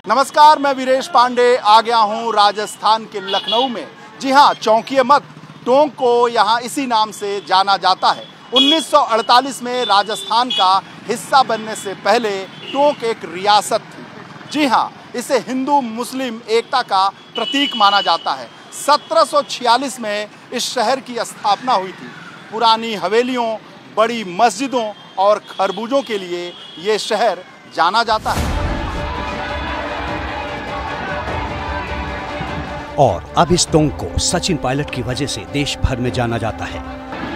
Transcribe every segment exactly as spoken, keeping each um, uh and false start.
नमस्कार, मैं वीरेश पांडे आ गया हूं राजस्थान के लखनऊ में। जी हां, चौंकिए मत, टोंक को यहां इसी नाम से जाना जाता है। उन्नीस सौ अड़तालीस में राजस्थान का हिस्सा बनने से पहले टोंक एक रियासत थी। जी हां, इसे हिंदू मुस्लिम एकता का प्रतीक माना जाता है। सत्रह सौ छियालीस में इस शहर की स्थापना हुई थी। पुरानी हवेलियों, बड़ी मस्जिदों और खरबूजों के लिए ये शहर जाना जाता है। और अब इस टोंक को सचिन पायलट की वजह से देश भर में जाना जाता है।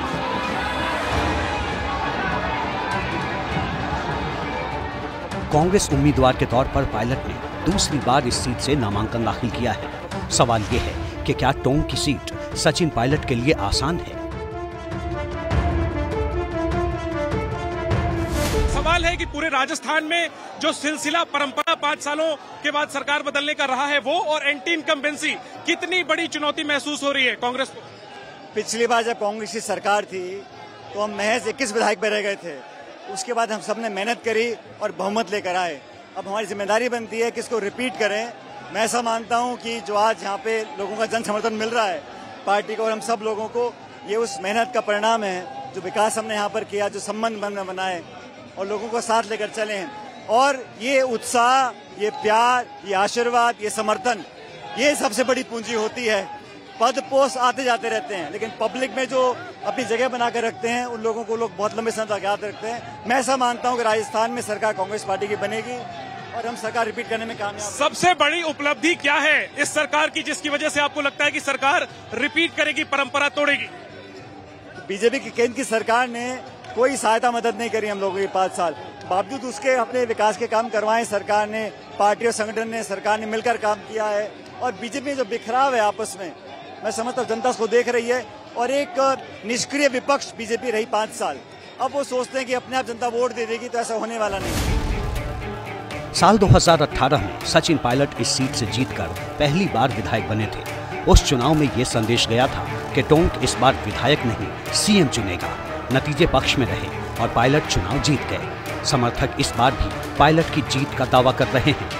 कांग्रेस उम्मीदवार के तौर पर पायलट ने दूसरी बार इस सीट से नामांकन दाखिल किया है। सवाल यह है कि क्या टोंक की सीट सचिन पायलट के लिए आसान है? सवाल है कि पूरे राजस्थान में जो सिलसिला परंपरा पांच सालों के बाद सरकार बदलने का रहा है, वो और एंटी इनकम्बेंसी कितनी बड़ी चुनौती महसूस हो रही है कांग्रेस को? पिछली बार जब कांग्रेस की सरकार थी तो हम महज इक्कीस विधायक में रह गए थे। उसके बाद हम सबने मेहनत करी और बहुमत लेकर आए। अब हमारी जिम्मेदारी बनती है कि इसको रिपीट करें। मैं ऐसा मानता हूं कि जो आज यहाँ पे लोगों का जन समर्थन मिल रहा है पार्टी को और हम सब लोगों को, ये उस मेहनत का परिणाम है। जो विकास हमने यहाँ पर किया, जो संबंध बन बनाए और लोगों को साथ लेकर चले हैं, और ये उत्साह, ये प्यार, ये आशीर्वाद, ये समर्थन, ये सबसे बड़ी पूंजी होती है। पद पोस्ट आते जाते रहते हैं, लेकिन पब्लिक में जो अपनी जगह बनाकर रखते हैं उन लोगों को लोग बहुत लंबे समय तक याद रखते हैं। मैं ऐसा मानता हूं कि राजस्थान में सरकार कांग्रेस पार्टी की बनेगी और हम सरकार रिपीट करने में कामयाब। सबसे बड़ी उपलब्धि क्या है इस सरकार की, जिसकी वजह से आपको लगता है कि सरकार रिपीट करेगी, परंपरा तोड़ेगी? बीजेपी की केंद्र की सरकार ने कोई सहायता मदद नहीं करी हम लोगों के पांच साल, बावजूद उसके अपने विकास के काम करवाए सरकार ने, पार्टी और संगठन ने, सरकार ने मिलकर काम किया है। और बीजेपी जो बिखराव है आपस में, मैं समझता हूँ जनता उसको देख रही है। और एक निष्क्रिय विपक्ष बीजेपी रही पांच साल, अब वो सोचते हैं कि अपने आप जनता वोट दे देगी, तो ऐसा होने वाला नहीं। साल दो हज़ार अठारह में सचिन पायलट इस सीट से जीतकर पहली बार विधायक बने थे। उस चुनाव में ये संदेश गया था कि टोंक इस बार विधायक नहीं सीएम चुनेगा। नतीजे पक्ष में रहे और पायलट चुनाव जीत गए। समर्थक इस बार भी पायलट की जीत का दावा कर रहे हैं।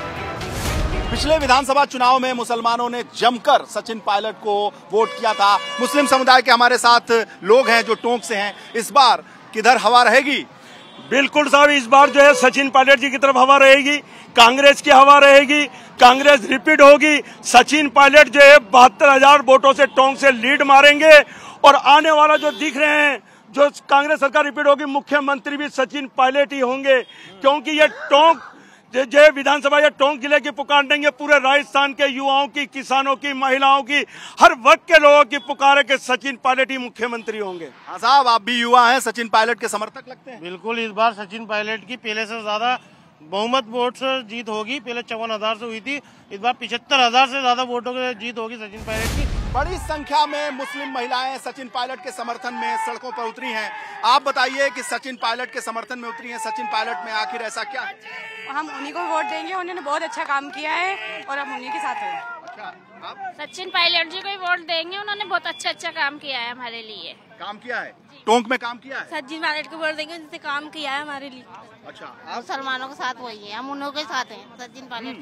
पिछले विधानसभा चुनाव में मुसलमानों ने जमकर सचिन पायलट को वोट किया था। मुस्लिम समुदाय के हमारे साथ लोग हैं जो टोंक से हैं। इस बार किधर हवा रहेगी? बिल्कुल साहब, इस बार जो है सचिन पायलट जी की तरफ हवा रहेगी, कांग्रेस की हवा रहेगी, कांग्रेस रिपीट होगी। सचिन पायलट जो है बहत्तर हजार वोटों से टोंक से लीड मारेंगे और आने वाला जो दिख रहे हैं, जो कांग्रेस सरकार रिपीट होगी, मुख्यमंत्री भी सचिन पायलट ही होंगे। क्योंकि ये टोंक जो विधानसभा या टोंक जिले की पुकार देंगे, पूरे राजस्थान के युवाओं की, किसानों की, महिलाओं की, हर वर्ग के लोगों की पुकार है कि सचिन पायलट ही मुख्यमंत्री होंगे। हाँ साहब, आप भी युवा हैं, सचिन पायलट के समर्थक लगते हैं? बिल्कुल, इस बार सचिन पायलट की पहले से ज्यादा बहुमत वोट से जीत होगी। पहले चौवन हजार से हुई थी, इस बार पिछहत्तर हजार से ज्यादा वोटों की जीत होगी सचिन पायलट की। बड़ी संख्या में मुस्लिम महिलाएं सचिन पायलट के समर्थन में सड़कों पर उतरी हैं। आप बताइए कि सचिन पायलट के समर्थन में उतरी हैं, सचिन पायलट में आखिर ऐसा क्या है? हम उन्हीं को वोट देंगे, उन्होंने बहुत अच्छा काम किया है और हम उन्हीं के साथ हैं। अच्छा, आप? सचिन पायलट जी को ही वोट देंगे, उन्होंने बहुत अच्छा अच्छा काम किया है हमारे लिए। काम किया है? टोंक में काम किया है? सचिन पायलट को वोट देंगे, जिससे काम किया है हमारे लिए। अच्छा, आप? मुसलमानों के साथ वही है, हम उन्हों के साथ हैं, सचिन पायलट के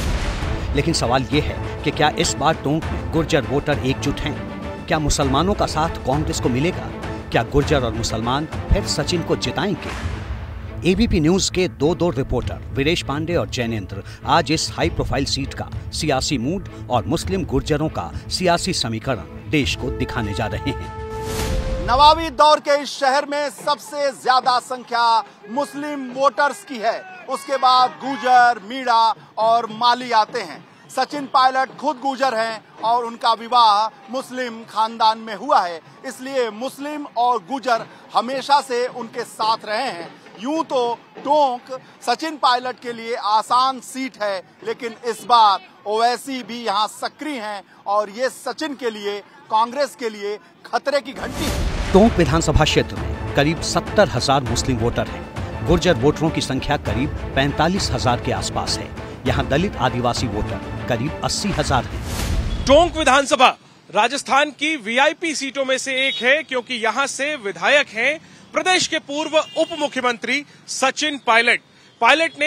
साथ। लेकिन सवाल ये है कि क्या इस बार टोंक में गुर्जर वोटर एकजुट हैं? क्या मुसलमानों का साथ कांग्रेस को मिलेगा? क्या गुर्जर और मुसलमान फिर सचिन को जिताएंगे? एबीपी न्यूज के दो दो रिपोर्टर वीरेश पांडे और जैनेन्द्र आज इस हाई प्रोफाइल सीट का सियासी मूड और मुस्लिम गुर्जरों का सियासी समीकरण देश को दिखाने जा रहे हैं। नवाबी दौर के इस शहर में सबसे ज्यादा संख्या मुस्लिम वोटर्स की है। उसके बाद गुर्जर, मीणा और माली आते हैं। सचिन पायलट खुद गुर्जर हैं और उनका विवाह मुस्लिम खानदान में हुआ है, इसलिए मुस्लिम और गुर्जर हमेशा से उनके साथ रहे हैं। यूं तो टोंक सचिन पायलट के लिए आसान सीट है, लेकिन इस बार ओवैसी भी यहां सक्रिय हैं और ये सचिन के लिए, कांग्रेस के लिए खतरे की घंटी है। टोंक विधानसभा क्षेत्र में करीब सत्तर हजार मुस्लिम वोटर हैं। गुर्जर वोटरों की संख्या करीब पैंतालीस हजार के आसपास है। यहाँ दलित आदिवासी वोटर करीब अस्सी हजार हैं। टोंक विधानसभा राजस्थान की वीआईपी सीटों में से एक है, क्योंकि यहाँ से विधायक हैं प्रदेश के पूर्व उप मुख्यमंत्री सचिन पायलट। पायलट ने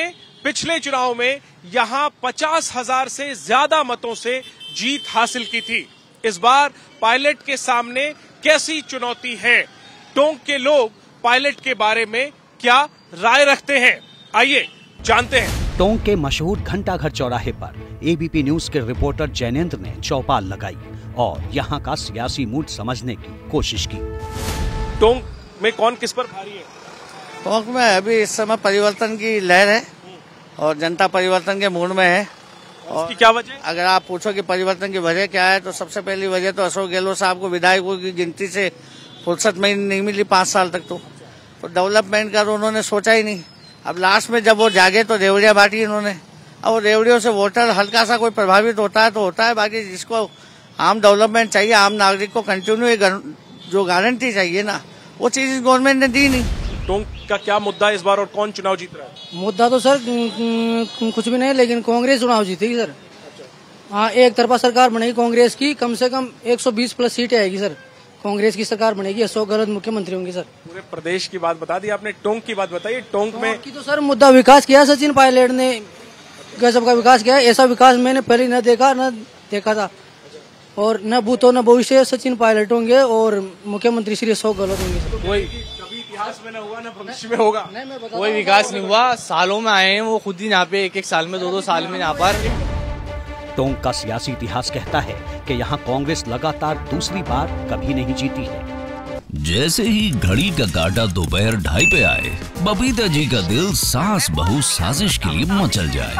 पिछले चुनाव में यहां पचास हजार से ज्यादा मतों से जीत हासिल की थी। इस बार पायलट के सामने कैसी चुनौती है? टोंक के लोग पायलट के बारे में क्या राय रखते हैं, आइए जानते हैं। टोंक के मशहूर घंटाघर चौराहे पर एबीपी न्यूज के रिपोर्टर जैनेंद्र ने चौपाल लगाई और यहां का सियासी मूड समझने की कोशिश की। टोंक में कौन किस पर भारी है? टोंक में अभी इस समय परिवर्तन की लहर है और जनता परिवर्तन के मूड में है। और क्या वजह? अगर आप पूछो कि परिवर्तन की वजह क्या है, तो सबसे पहली वजह तो अशोक गहलोत साहब को विधायकों की गिनती से फुर्सत में नहीं मिली पांच साल तक। तो, तो डेवलपमेंट का तो उन्होंने सोचा ही नहीं। अब लास्ट में जब वो जागे तो रेवड़ियां बांटी इन्होंने। अब रेवड़ियों से वोटर हल्का सा कोई प्रभावित होता है तो होता है, बाकी जिसको आम डेवलपमेंट चाहिए, आम नागरिक को कंटिन्यू जो गारंटी चाहिए ना, वो चीज गवर्नमेंट ने दी नहीं। टोंक का क्या मुद्दा है इस बार और कौन चुनाव जीत रहा है? मुद्दा तो सर कुछ भी नहीं, लेकिन कांग्रेस चुनाव जीतेगी सर। हाँ, एक तरफा सरकार बनेगी कांग्रेस की, कम से कम एक सौ बीस प्लस सीटें आएगी सर। कांग्रेस की सरकार बनेगी, अशोक गहलोत मुख्यमंत्री होंगे सर। पूरे प्रदेश की बात बता दी आपने, टोंक की बात बताइए। टोंक में की तो सर मुद्दा विकास किया सचिन पायलट ने, गजब का विकास किया। ऐसा विकास मैंने पहले न देखा न देखा था, और न भूतो न भविष्य सचिन पायलट होंगे और मुख्यमंत्री श्री अशोक गहलोत होंगे। कोई कभी इतिहास में न हुआ न भविष्य में होगा। कोई विकास नहीं हुआ, सालों में आए हैं वो खुद ही यहाँ पे, एक एक साल में, दो दो साल में यहाँ पर। टोंक का सियासी इतिहास कहता है कि यहाँ कांग्रेस लगातार दूसरी बार कभी नहीं जीती है। जैसे ही घड़ी का काटा दोपहर ढाई पे आए, बबीता जी का दिल सास बहू साजिश के लिए मचल जाए।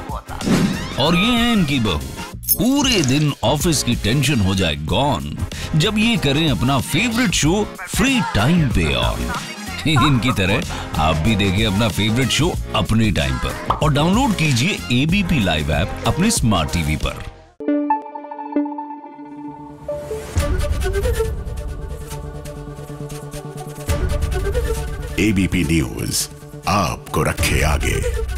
और ये है इनकी बहू, पूरे दिन ऑफिस की टेंशन हो जाए गॉन जब ये करें अपना फेवरेट शो फ्री टाइम पे ऑन। इनकी तरह आप भी देखिए अपना फेवरेट शो अपने टाइम पर और डाउनलोड कीजिए एबीपी लाइव ऐप अपने स्मार्ट टीवी पर। एबीपी न्यूज आपको रखे आगे।